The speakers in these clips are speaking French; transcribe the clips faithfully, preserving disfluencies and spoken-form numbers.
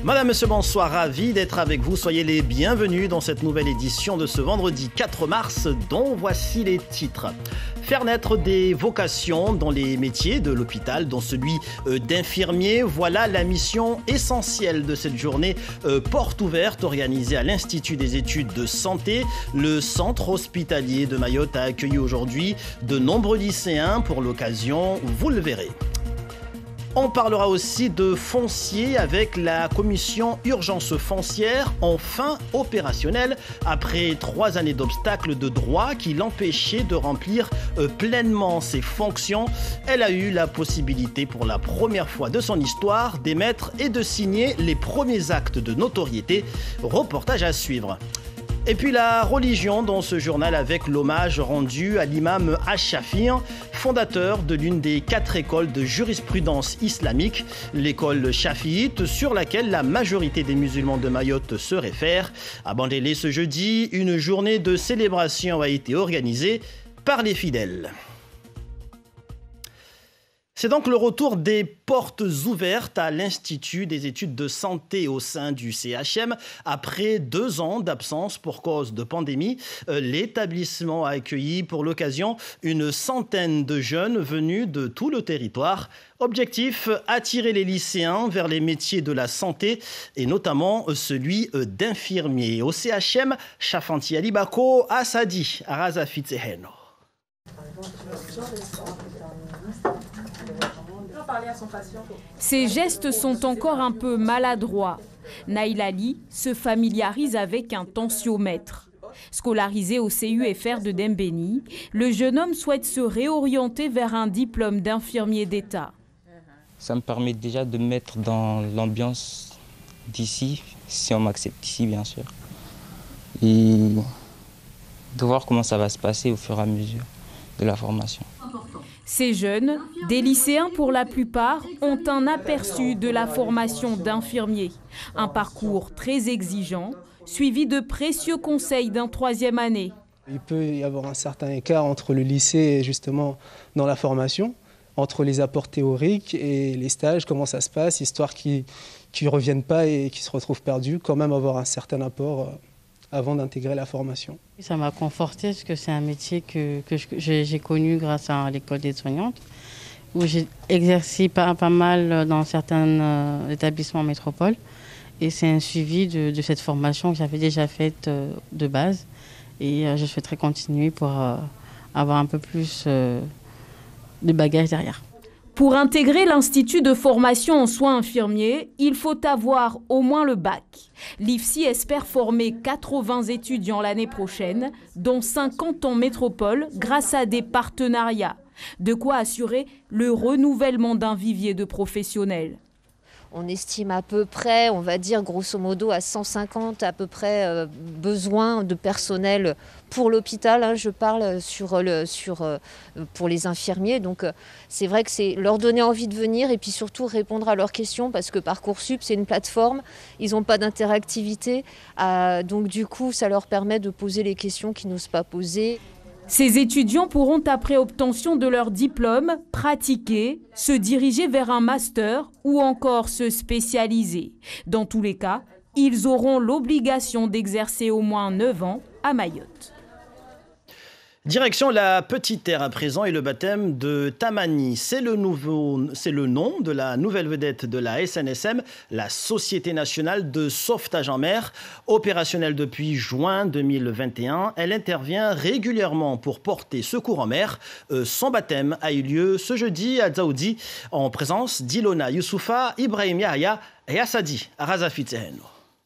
Madame, Monsieur, bonsoir, ravi d'être avec vous. Soyez les bienvenus dans cette nouvelle édition de ce vendredi quatre mars, dont voici les titres. Faire naître des vocations dans les métiers de l'hôpital, dont celui d'infirmier. Voilà la mission essentielle de cette journée euh, porte ouverte organisée à l'Institut des études de santé. Le centre hospitalier de Mayotte a accueilli aujourd'hui de nombreux lycéens pour l'occasion, vous le verrez. On parlera aussi de foncier avec la commission urgence foncière, enfin opérationnelle, après trois années d'obstacles de droit qui l'empêchaient de remplir euh, pleinement ses fonctions. Elle a eu la possibilité pour la première fois de son histoire d'émettre et de signer les premiers actes de notoriété. Reportage à suivre. Et puis la religion dans ce journal avec l'hommage rendu à l'imam Ash-Shafir, fondateur de l'une des quatre écoles de jurisprudence islamique, l'école chafiite sur laquelle la majorité des musulmans de Mayotte se réfèrent. À Bandélé ce jeudi, une journée de célébration a été organisée par les fidèles. C'est donc le retour des portes ouvertes à l'Institut des études de santé au sein du C H M. Après deux ans d'absence pour cause de pandémie, l'établissement a accueilli pour l'occasion une centaine de jeunes venus de tout le territoire. Objectif, attirer les lycéens vers les métiers de la santé et notamment celui d'infirmier. Au C H M, Chafanti Alibako, Asadi, Arazafitseheno. Ces gestes sont encore un peu maladroits. Naïl Ali se familiarise avec un tensiomètre. Scolarisé au C U F R de Dembéni, le jeune homme souhaite se réorienter vers un diplôme d'infirmier d'État. Ça me permet déjà de me mettre dans l'ambiance d'ici, si on m'accepte ici bien sûr, et de voir comment ça va se passer au fur et à mesure de la formation. Ces jeunes, des lycéens pour la plupart, ont un aperçu de la formation d'infirmier. Un parcours très exigeant, suivi de précieux conseils d'un troisième année. Il peut y avoir un certain écart entre le lycée et justement dans la formation, entre les apports théoriques et les stages, comment ça se passe, histoire qu'ils ne reviennent pas et qu'ils se retrouvent perdus, quand même avoir un certain apport avant d'intégrer la formation. Ça m'a conforté parce que c'est un métier que, que j'ai connu grâce à l'école des soignantes, où j'ai exercé pas, pas mal dans certains euh, établissements en métropole. Et c'est un suivi de, de cette formation que j'avais déjà faite euh, de base. Et euh, je souhaiterais continuer pour euh, avoir un peu plus euh, de bagages derrière. Pour intégrer l'Institut de formation en soins infirmiers, il faut avoir au moins le bac. L'I F S I espère former quatre-vingts étudiants l'année prochaine, dont cinquante en métropole, grâce à des partenariats. De quoi assurer le renouvellement d'un vivier de professionnels. On estime à peu près, on va dire grosso modo à cent cinquante à peu près euh, besoins de personnel pour l'hôpital. Hein, je parle sur le, sur, euh, pour les infirmiers. Donc euh, c'est vrai que c'est leur donner envie de venir et puis surtout répondre à leurs questions parce que Parcoursup c'est une plateforme, ils n'ont pas d'interactivité. Euh, donc du coup ça leur permet de poser les questions qu'ils n'osent pas poser. Ces étudiants pourront, après obtention de leur diplôme, pratiquer, se diriger vers un master ou encore se spécialiser. Dans tous les cas, ils auront l'obligation d'exercer au moins neuf ans à Mayotte. Direction la Petite Terre à présent et le baptême de Tamani. C'est le, nouveau, c'est le nom de la nouvelle vedette de la S N S M, la Société nationale de sauvetage en mer. Opérationnelle depuis juin deux mille vingt et un, elle intervient régulièrement pour porter secours en mer. Euh, son baptême a eu lieu ce jeudi à Dzaoudi en présence d'Ilona Youssoufa, Ibrahim Yahya et Assadi Arazafitseheno.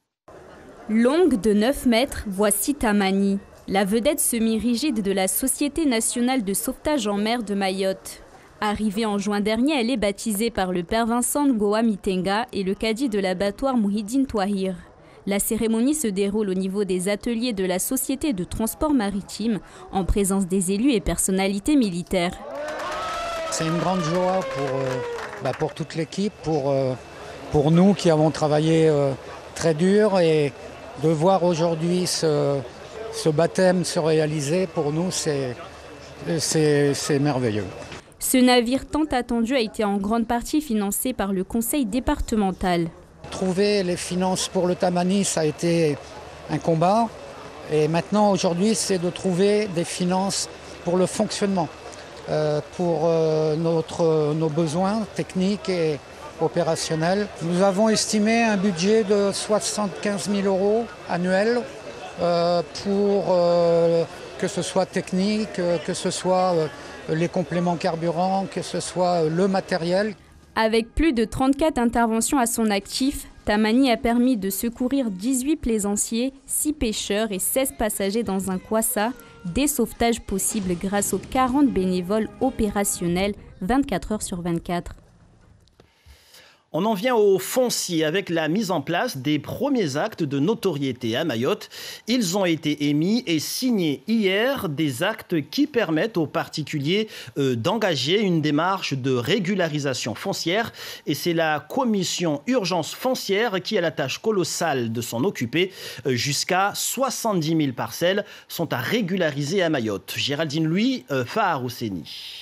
Longue de neuf mètres, voici Tamani. La vedette semi-rigide de la Société nationale de sauvetage en mer de Mayotte. Arrivée en juin dernier, elle est baptisée par le père Vincent Ngoa Mitenga et le cadi de l'abattoir Mouhidine Touahir. La cérémonie se déroule au niveau des ateliers de la Société de transport maritime, en présence des élus et personnalités militaires. C'est une grande joie pour, euh, bah pour toute l'équipe, pour, euh, pour nous qui avons travaillé euh, très dur et de voir aujourd'hui ce... Ce baptême se réaliser, pour nous, c'est merveilleux. Ce navire tant attendu a été en grande partie financé par le conseil départemental. Trouver les finances pour le Tamani, ça a été un combat. Et maintenant, aujourd'hui, c'est de trouver des finances pour le fonctionnement, euh, pour euh, notre, nos besoins techniques et opérationnels. Nous avons estimé un budget de soixante-quinze mille euros annuels euh, pour euh, que ce soit technique, que ce soit euh, les compléments carburants, que ce soit euh, le matériel. Avec plus de trente-quatre interventions à son actif, Tamani a permis de secourir dix-huit plaisanciers, six pêcheurs et seize passagers dans un kwassa, des sauvetages possibles grâce aux quarante bénévoles opérationnels vingt-quatre heures sur vingt-quatre. On en vient au foncier avec la mise en place des premiers actes de notoriété à Mayotte. Ils ont été émis et signés hier, des actes qui permettent aux particuliers euh, d'engager une démarche de régularisation foncière. Et c'est la commission urgence foncière qui a la tâche colossale de s'en occuper. Euh, jusqu'à soixante-dix mille parcelles sont à régulariser à Mayotte. Géraldine Louis, euh, Fahar Housseni.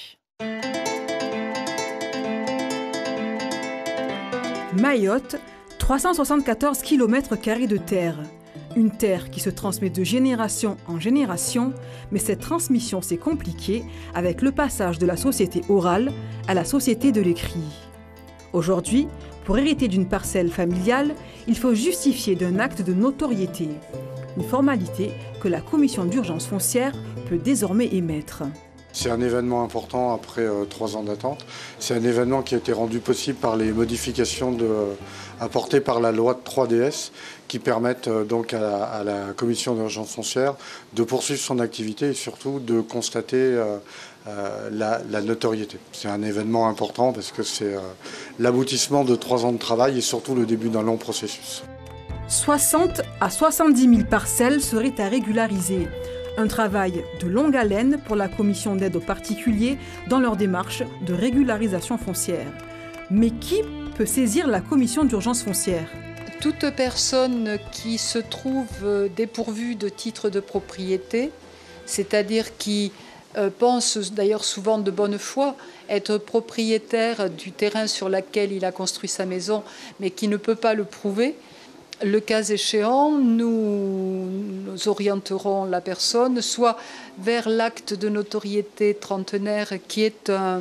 Mayotte, trois cent soixante-quatorze kilomètres carrés de terre. Une terre qui se transmet de génération en génération, mais cette transmission s'est compliquée avec le passage de la société orale à la société de l'écrit. Aujourd'hui, pour hériter d'une parcelle familiale, il faut justifier d'un acte de notoriété. Une formalité que la commission d'urgence foncière peut désormais émettre. C'est un événement important après euh, trois ans d'attente. C'est un événement qui a été rendu possible par les modifications de, euh, apportées par la loi de trois D S qui permettent euh, donc à la, à la commission d'urgence foncière de poursuivre son activité et surtout de constater euh, euh, la, la notoriété. C'est un événement important parce que c'est euh, l'aboutissement de trois ans de travail et surtout le début d'un long processus. soixante à soixante-dix mille parcelles seraient à régulariser. Un travail de longue haleine pour la commission d'aide aux particuliers dans leur démarche de régularisation foncière. Mais qui peut saisir la commission d'urgence foncière ? Toute personne qui se trouve dépourvue de titre de propriété, c'est-à-dire qui euh, pense d'ailleurs souvent de bonne foi être propriétaire du terrain sur lequel il a construit sa maison, mais qui ne peut pas le prouver, le cas échéant, nous, nous orienterons la personne soit vers l'acte de notoriété trentenaire qui est un,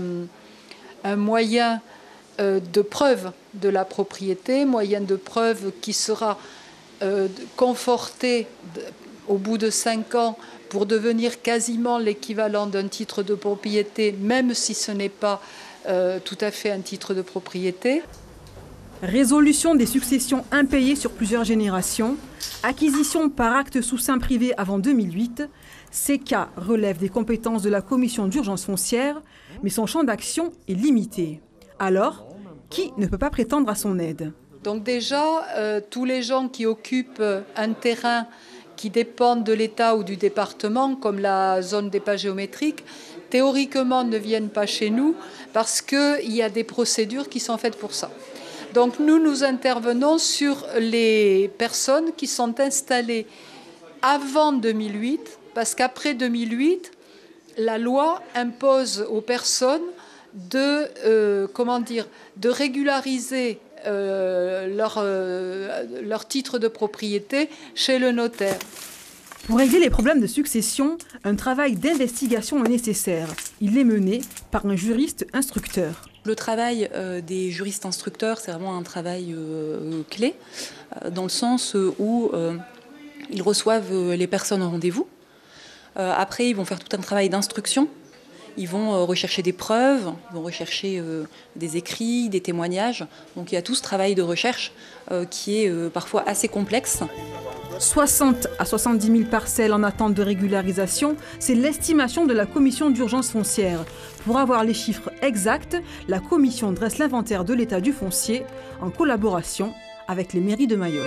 un moyen euh, de preuve de la propriété, moyen de preuve qui sera euh, conforté au bout de cinq ans pour devenir quasiment l'équivalent d'un titre de propriété, même si ce n'est pas euh, tout à fait un titre de propriété. Résolution des successions impayées sur plusieurs générations, acquisition par acte sous seing privé avant deux mille huit, ces cas relèvent des compétences de la commission d'urgence foncière, mais son champ d'action est limité. Alors, qui ne peut pas prétendre à son aide ? Donc déjà, euh, tous les gens qui occupent un terrain qui dépend de l'État ou du département, comme la zone des pas géométriques, théoriquement ne viennent pas chez nous parce qu'il y a des procédures qui sont faites pour ça. Donc nous, nous intervenons sur les personnes qui sont installées avant deux mille huit, parce qu'après deux mille huit, la loi impose aux personnes de, euh, comment dire, de régulariser euh, leur, euh, leur titre de propriété chez le notaire. Pour régler les problèmes de succession, un travail d'investigation est nécessaire. Il est mené par un juriste instructeur. Le travail euh, des juristes instructeurs, c'est vraiment un travail euh, clé, euh, dans le sens où euh, ils reçoivent les personnes en rendez-vous. Euh, après, ils vont faire tout un travail d'instruction. Ils vont euh, rechercher des preuves, ils vont rechercher euh, des écrits, des témoignages. Donc il y a tout ce travail de recherche euh, qui est euh, parfois assez complexe. soixante à soixante-dix mille parcelles en attente de régularisation, c'est l'estimation de la commission d'urgence foncière. Pour avoir les chiffres exacts, la commission dresse l'inventaire de l'état du foncier en collaboration avec les mairies de Mayotte.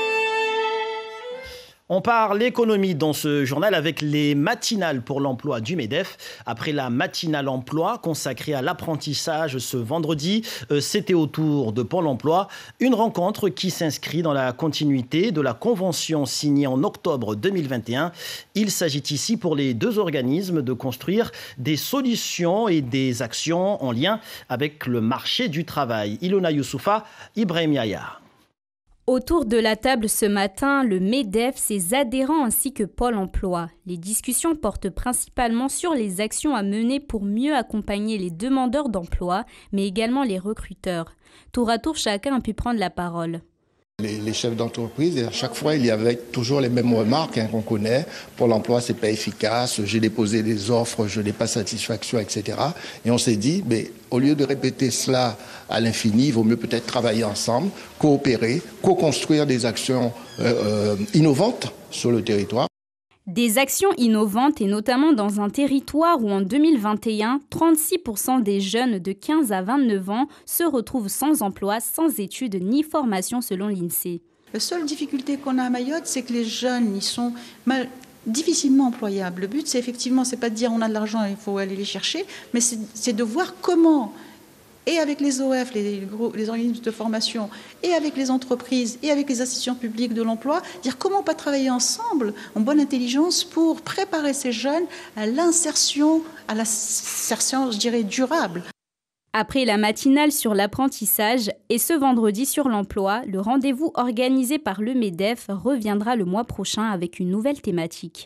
On parle économie dans ce journal avec les matinales pour l'emploi du MEDEF. Après la matinale emploi consacrée à l'apprentissage ce vendredi, euh, c'était au tour de Pôle emploi. Une rencontre qui s'inscrit dans la continuité de la convention signée en octobre deux mille vingt et un. Il s'agit ici pour les deux organismes de construire des solutions et des actions en lien avec le marché du travail. Ilona Youssoufa, Ibrahim Yahya. Autour de la table ce matin, le MEDEF, ses adhérents ainsi que Pôle emploi. Les discussions portent principalement sur les actions à mener pour mieux accompagner les demandeurs d'emploi, mais également les recruteurs. Tour à tour, chacun a pu prendre la parole. Les, les chefs d'entreprise, et à chaque fois, il y avait toujours les mêmes remarques hein, qu'on connaît. Pour l'emploi, c'est pas efficace, j'ai déposé des offres, je n'ai pas satisfaction, et cetera. Et on s'est dit, mais au lieu de répéter cela à l'infini, il vaut mieux peut-être travailler ensemble, coopérer, co-construire des actions euh, euh, innovantes sur le territoire. Des actions innovantes et notamment dans un territoire où en deux mille vingt et un, trente-six pour cent des jeunes de quinze à vingt-neuf ans se retrouvent sans emploi, sans études ni formation selon l'INSEE. La seule difficulté qu'on a à Mayotte, c'est que les jeunes, ils sont mal, difficilement employables. Le but, c'est effectivement, c'est pas de dire on a de l'argent, il faut aller les chercher, mais c'est de voir comment, et avec les O F, les, gros, les organismes de formation, et avec les entreprises, et avec les institutions publiques de l'emploi, dire comment on peut travailler ensemble, en bonne intelligence, pour préparer ces jeunes à l'insertion, à l'insertion, je dirais, durable. Après la matinale sur l'apprentissage et ce vendredi sur l'emploi, le rendez-vous organisé par le MEDEF reviendra le mois prochain avec une nouvelle thématique.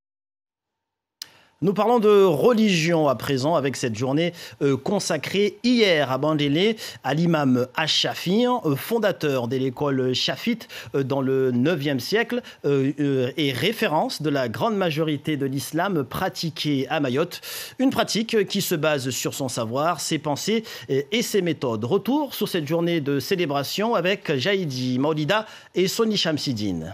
Nous parlons de religion à présent avec cette journée euh, consacrée hier à Bandélé à l'imam Al-Shafi, euh, fondateur de l'école chafite euh, dans le neuvième siècle euh, euh, et référence de la grande majorité de l'islam pratiqué à Mayotte. Une pratique qui se base sur son savoir, ses pensées euh, et ses méthodes. Retour sur cette journée de célébration avec Jaïdi Maolida et Soni Chamsidine.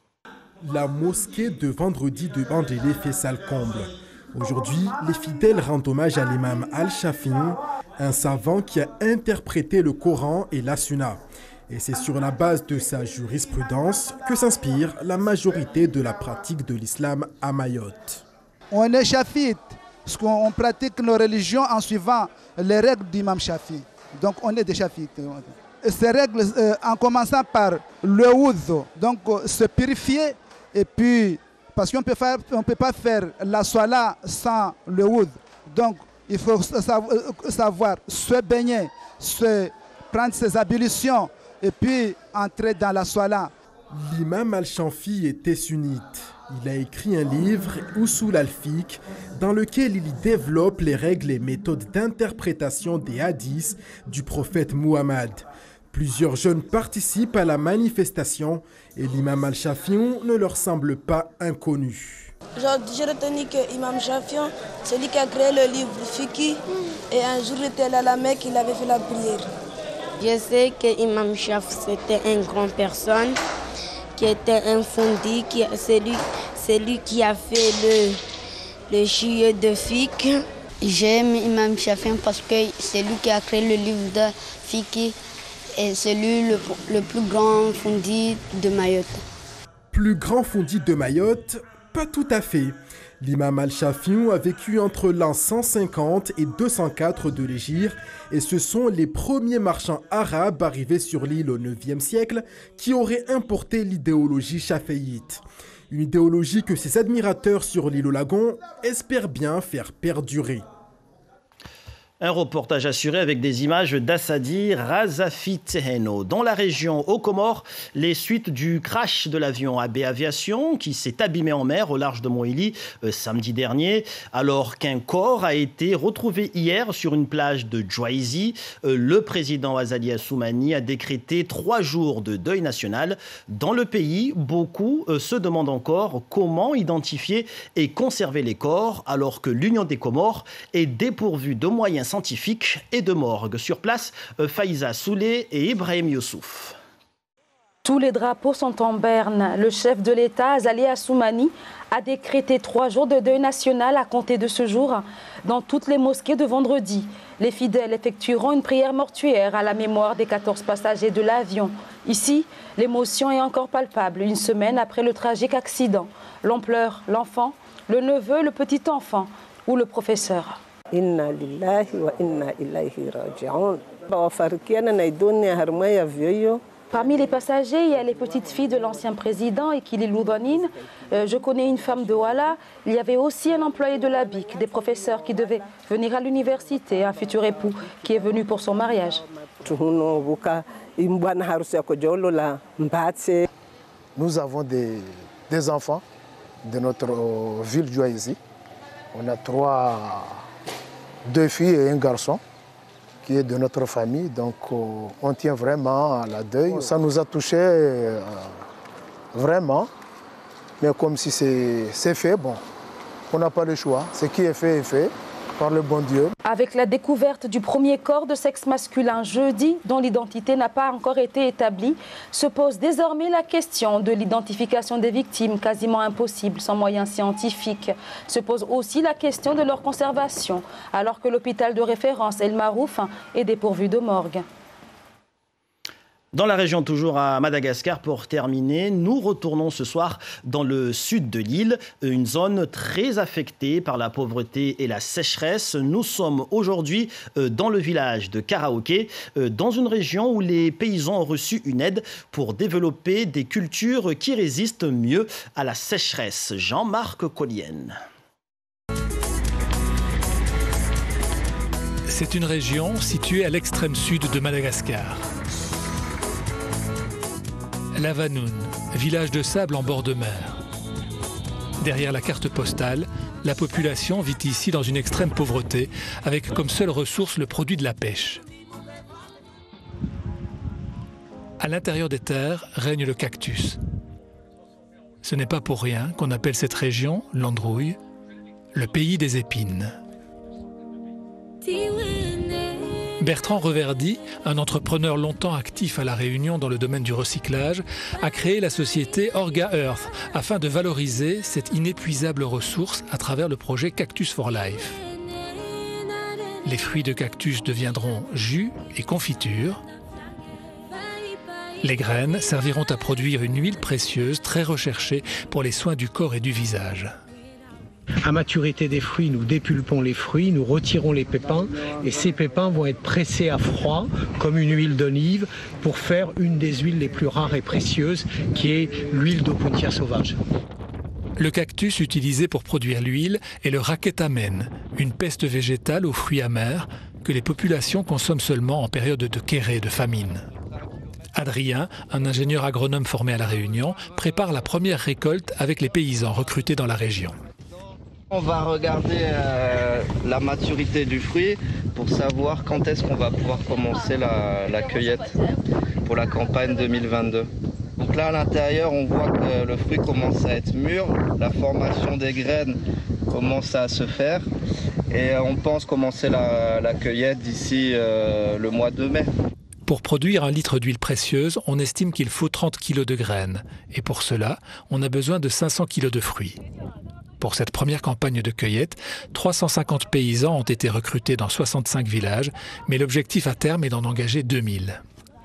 La mosquée de vendredi de Bandélé fait salle comble. Aujourd'hui, les fidèles rendent hommage à l'imam Al-Shafi, un savant qui a interprété le Coran et la Sunna. Et c'est sur la base de sa jurisprudence que s'inspire la majorité de la pratique de l'islam à Mayotte. On est chafite, parce qu'on pratique nos religions en suivant les règles d'imam Shafi. Donc on est des chafites. Ces règles, euh, en commençant par le wudu, donc euh, se purifier et puis... Parce qu'on ne peut pas faire la sola sans le oud. Donc, il faut savoir se baigner, se prendre ses ablutions et puis entrer dans la sola. L'imam Al-Shafi était sunnite. Il a écrit un livre, Usul al-Fiqh, dans lequel il développe les règles et méthodes d'interprétation des hadiths du prophète Muhammad. Plusieurs jeunes participent à la manifestation et l'imam Al-Shafi ne leur semble pas inconnu. J'ai retenu que l'imam Shafi, c'est lui qui a créé le livre Fiqh et un jour il était à la Mecque, il avait fait la prière. Je sais que l'imam Shafi c'était une grande personne qui était un fondi, c'est lui, c'est lui qui a fait le, le chier de Fiqh. J'aime l'imam Shafi parce que c'est lui qui a créé le livre de Fiqh. Et c'est lui le, le plus grand fondi de Mayotte. Plus grand fondi de Mayotte? Pas tout à fait. L'imam Al-Shafi a vécu entre l'an cent cinquante et deux cent quatre de l'Hégire et ce sont les premiers marchands arabes arrivés sur l'île au neuvième siècle qui auraient importé l'idéologie chaféite. Une idéologie que ses admirateurs sur l'île au Lagon espèrent bien faire perdurer. Un reportage assuré avec des images d'Assadi Razafi Tseheno. Dans la région aux Comores, les suites du crash de l'avion A B Aviation qui s'est abîmé en mer au large de Moïli euh, samedi dernier, alors qu'un corps a été retrouvé hier sur une plage de Djouaizi. Euh, le président Azali Assoumani a décrété trois jours de deuil national. Dans le pays, beaucoup euh, se demandent encore comment identifier et conserver les corps alors que l'Union des Comores est dépourvue de moyens scientifiques et de morgue. Sur place, Faïza Soulé et Ibrahim Youssouf. Tous les drapeaux sont en berne. Le chef de l'État, Azali Assoumani, a décrété trois jours de deuil national à compter de ce jour dans toutes les mosquées de vendredi. Les fidèles effectueront une prière mortuaire à la mémoire des quatorze passagers de l'avion. Ici, l'émotion est encore palpable, une semaine après le tragique accident. L'ampleur, l'enfant, le neveu, le petit-enfant ou le professeur. Inna lillahi wa inna ilayhi raji'un. Bawafarikiana na idunia harumaya vyoyo Parmi les passagers, il y a les petites filles de l'ancien président, Ekili Loubanine. Euh, je connais une femme de Ouala. Il y avait aussi un employé de la B I C, des professeurs qui devaient venir à l'université, un futur époux qui est venu pour son mariage. Nous avons des, des enfants de notre ville ici. On a trois, deux filles et un garçon qui est de notre famille, donc on tient vraiment à la deuil. Ça nous a touchés euh, vraiment, mais comme si c'est fait, bon, on n'a pas le choix. Ce qui est fait est fait par le bon Dieu. Avec la découverte du premier corps de sexe masculin jeudi, dont l'identité n'a pas encore été établie, se pose désormais la question de l'identification des victimes, quasiment impossible sans moyens scientifiques. Se pose aussi la question de leur conservation, alors que l'hôpital de référence El Marouf est dépourvu de morgue. Dans la région, toujours à Madagascar, pour terminer, nous retournons ce soir dans le sud de l'île, une zone très affectée par la pauvreté et la sécheresse. Nous sommes aujourd'hui dans le village de Karaoké, dans une région où les paysans ont reçu une aide pour développer des cultures qui résistent mieux à la sécheresse. Jean-Marc Collienne. C'est une région située à l'extrême sud de Madagascar. Lavanoun, village de sable en bord de mer. Derrière la carte postale, la population vit ici dans une extrême pauvreté, avec comme seule ressource le produit de la pêche. À l'intérieur des terres règne le cactus. Ce n'est pas pour rien qu'on appelle cette région, l'Androuille, le pays des épines. Bertrand Reverdy, un entrepreneur longtemps actif à La Réunion dans le domaine du recyclage, a créé la société Orga Earth afin de valoriser cette inépuisable ressource à travers le projet Cactus for Life. Les fruits de cactus deviendront jus et confitures. Les graines serviront à produire une huile précieuse très recherchée pour les soins du corps et du visage. À maturité des fruits, nous dépulpons les fruits, nous retirons les pépins et ces pépins vont être pressés à froid comme une huile d'olive pour faire une des huiles les plus rares et précieuses qui est l'huile d'opuntia sauvage. Le cactus utilisé pour produire l'huile est le raketamen, une peste végétale aux fruits amers que les populations consomment seulement en période de kéré, de famine. Adrien, un ingénieur agronome formé à La Réunion, prépare la première récolte avec les paysans recrutés dans la région. On va regarder euh, la maturité du fruit pour savoir quand est-ce qu'on va pouvoir commencer la, la cueillette pour la campagne deux mille vingt-deux. Donc là à l'intérieur on voit que le fruit commence à être mûr, la formation des graines commence à se faire et on pense commencer la, la cueillette d'ici euh, le mois de mai. Pour produire un litre d'huile précieuse, on estime qu'il faut trente kilos de graines et pour cela on a besoin de cinq cents kilos de fruits. Pour cette première campagne de cueillette, trois cent cinquante paysans ont été recrutés dans soixante-cinq villages, mais l'objectif à terme est d'en engager deux mille.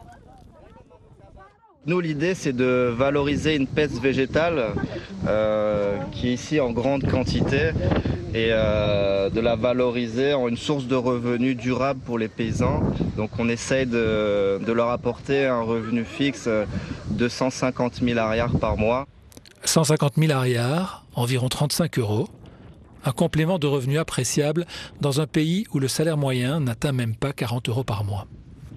Nous, l'idée, c'est de valoriser une peste végétale euh, qui est ici en grande quantité et euh, de la valoriser en une source de revenus durable pour les paysans. Donc on essaye de, de leur apporter un revenu fixe de cent cinquante mille ariars par mois. cent cinquante mille ariars, environ trente-cinq euros, un complément de revenu appréciable dans un pays où le salaire moyen n'atteint même pas quarante euros par mois.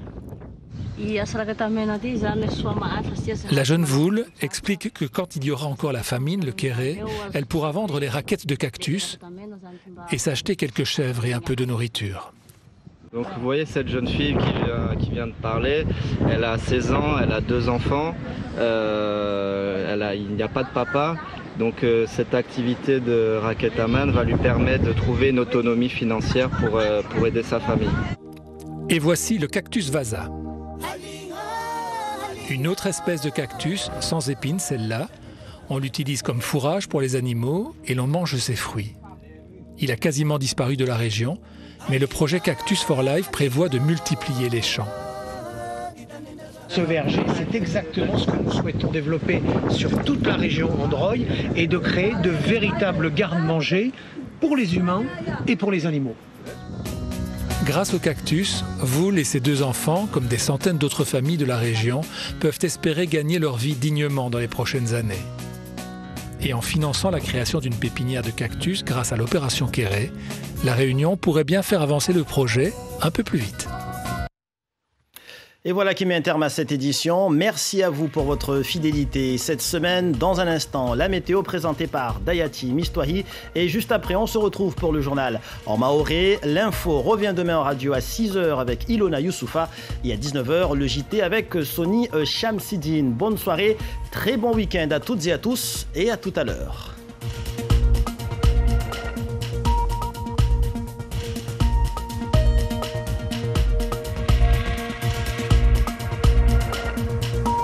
La jeune Voule explique que quand il y aura encore la famine, le kéré, elle pourra vendre les raquettes de cactus et s'acheter quelques chèvres et un peu de nourriture. Donc vous voyez cette jeune fille qui vient, qui vient de parler, elle a seize ans, elle a deux enfants, euh, elle a, il n'y a pas de papa, donc euh, cette activité de raketaman va lui permettre de trouver une autonomie financière pour, euh, pour aider sa famille. Et voici le cactus vasa. Une autre espèce de cactus, sans épines celle-là, on l'utilise comme fourrage pour les animaux et l'on mange ses fruits. Il a quasiment disparu de la région, mais le projet Cactus for Life prévoit de multiplier les champs. Ce verger, c'est exactement ce que nous souhaitons développer sur toute la région Androuille et de créer de véritables garde-manger pour les humains et pour les animaux. Grâce au cactus, vous et ces deux enfants, comme des centaines d'autres familles de la région, peuvent espérer gagner leur vie dignement dans les prochaines années. Et en finançant la création d'une pépinière de cactus grâce à l'opération Kéré, La Réunion pourrait bien faire avancer le projet un peu plus vite. Et voilà qui met un terme à cette édition. Merci à vous pour votre fidélité cette semaine. Dans un instant, la météo présentée par Dayati Mistwahi. Et juste après, on se retrouve pour le journal en maoré. L'info revient demain en radio à six heures avec Ilona Youssoufa. Et à dix-neuf heures, le J T avec Soni Shamsidine. Bonne soirée, très bon week-end à toutes et à tous. Et à tout à l'heure.